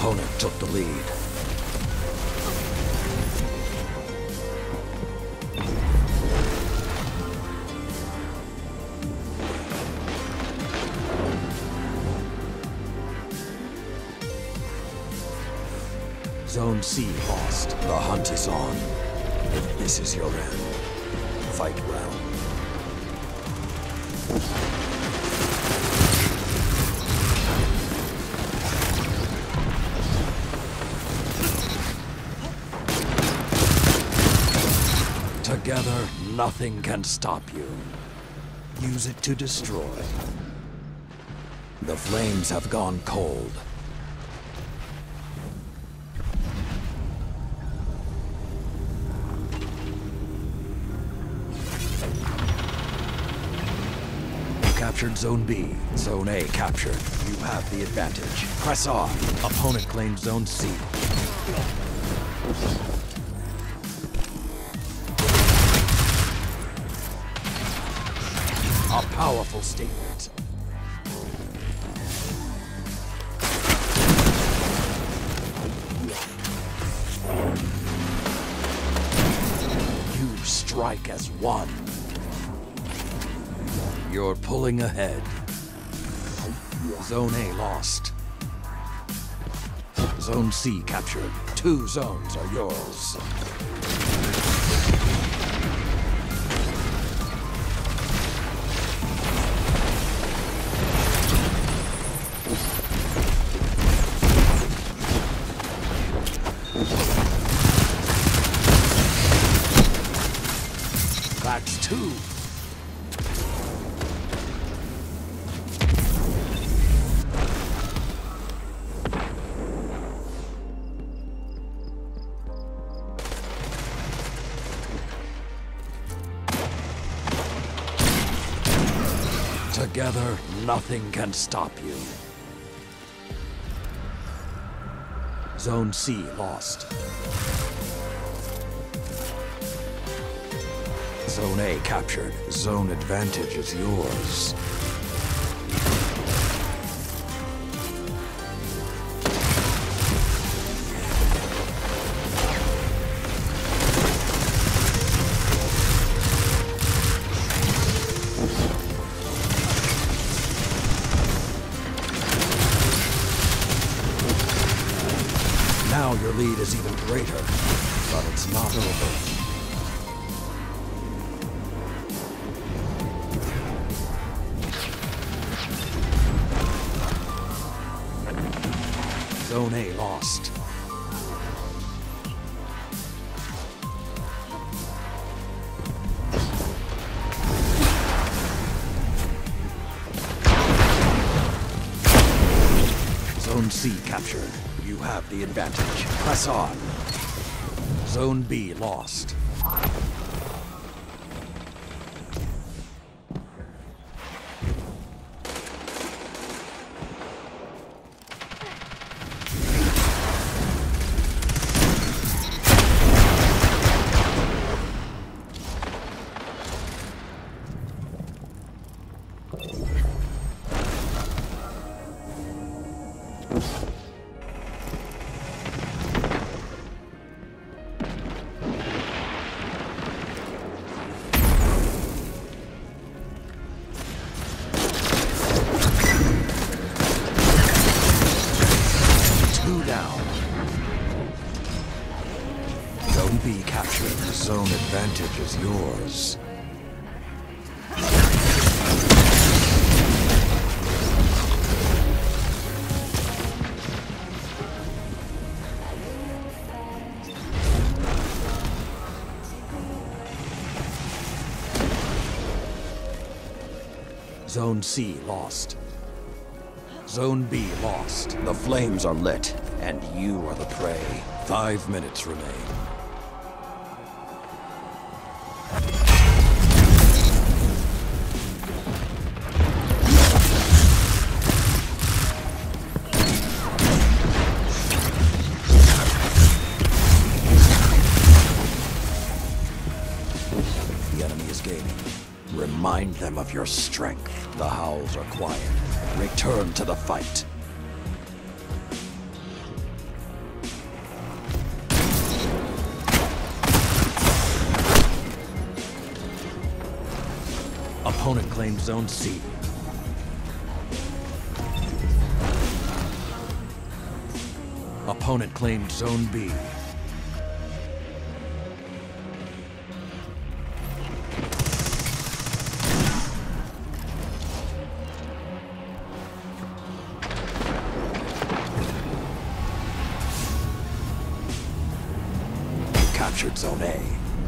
opponent took the lead. Zone C lost. The hunt is on. If this is your end, fight well. Together, nothing can stop you. Use it to destroy. The flames have gone cold. Captured Zone B. Zone A captured. You have the advantage. Press on. Opponent claims Zone C. A powerful statement. You strike as one. You're pulling ahead. Zone A lost. Zone C captured. 2 zones are yours. That's 2. Together, nothing can stop you. Zone C lost. Zone A captured. Zone advantage is yours. Now your lead is even greater, but it's not over. Zone A lost. Zone C captured. You have the advantage. Press on. Zone B lost. Zone B captured. Zone advantage is yours. Zone C lost. Zone B lost. The flames are lit, and you are the prey. 5 minutes remain. The enemy is gaining. Remind them of your strength. The howls are quiet. Return to the fight. Opponent claimed Zone C. Opponent claimed Zone B. Captured Zone A.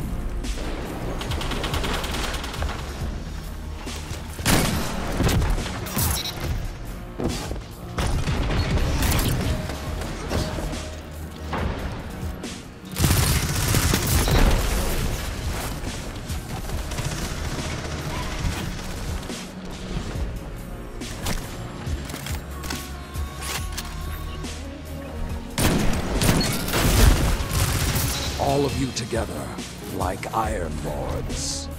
All of you together, like Iron Lords.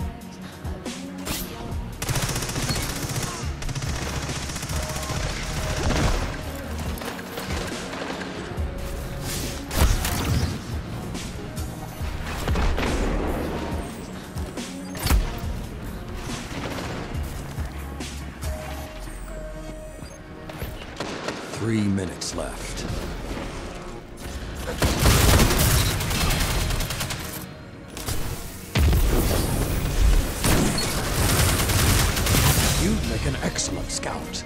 Three minutes left. You'd make an excellent scout.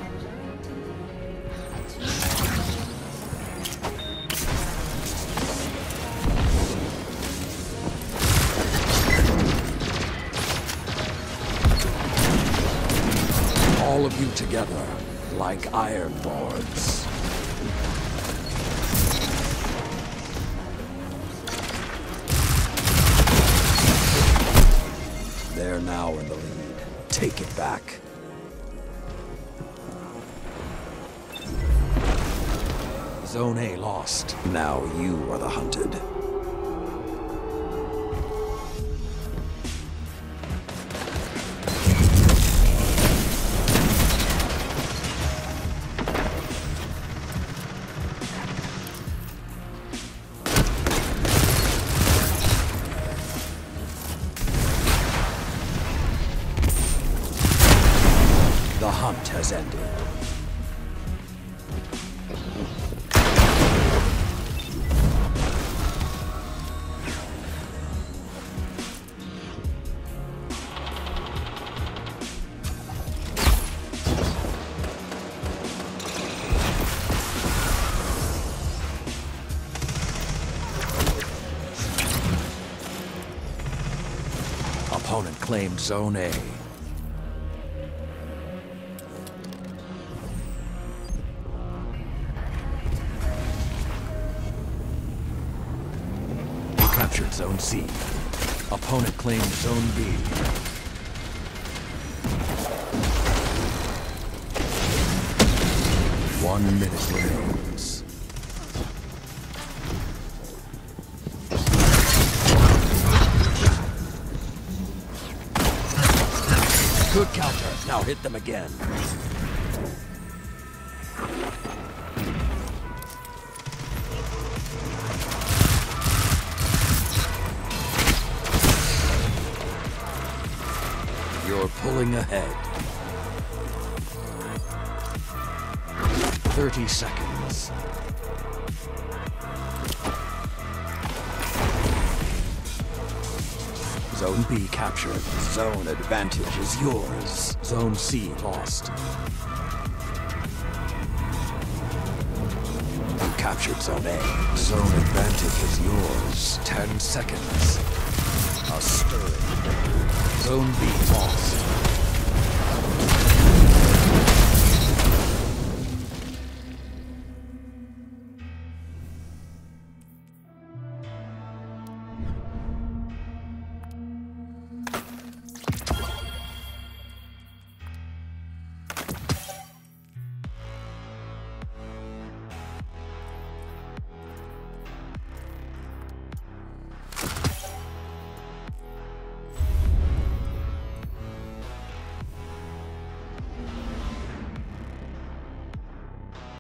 All of you together, like Iron Lords. They're now in the lead. Take it back. Zone A lost. Now you are the hunted. The hunt has ended. Opponent claimed Zone A. Captured Zone C. Opponent claimed Zone B. One minute remains. Good counter. Now hit them again. You're pulling ahead. 30 seconds. Zone B captured. Zone advantage is yours. Zone C lost. You captured Zone A. Zone advantage is yours. 10 seconds. A stirring. Zone B lost.